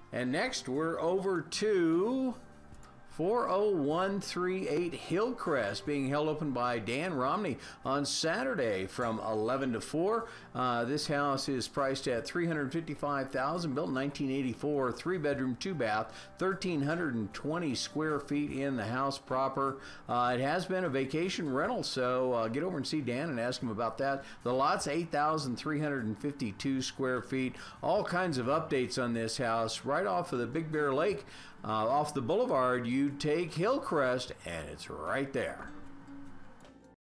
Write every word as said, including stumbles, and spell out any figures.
And next we're over to four oh one three eight Hillcrest, being held open by Dan Romney on Saturday from eleven to four. Uh, this house is priced at three hundred fifty-five thousand dollars, built in nineteen eighty-four, three bedroom, two bath, one thousand three hundred twenty square feet in the house proper. Uh, it has been a vacation rental, so uh, get over and see Dan and ask him about that. The lot's eight thousand three hundred fifty-two square feet. All kinds of updates on this house right off of the Big Bear Lake. Uh, off the boulevard, you take Hillcrest, and it's right there.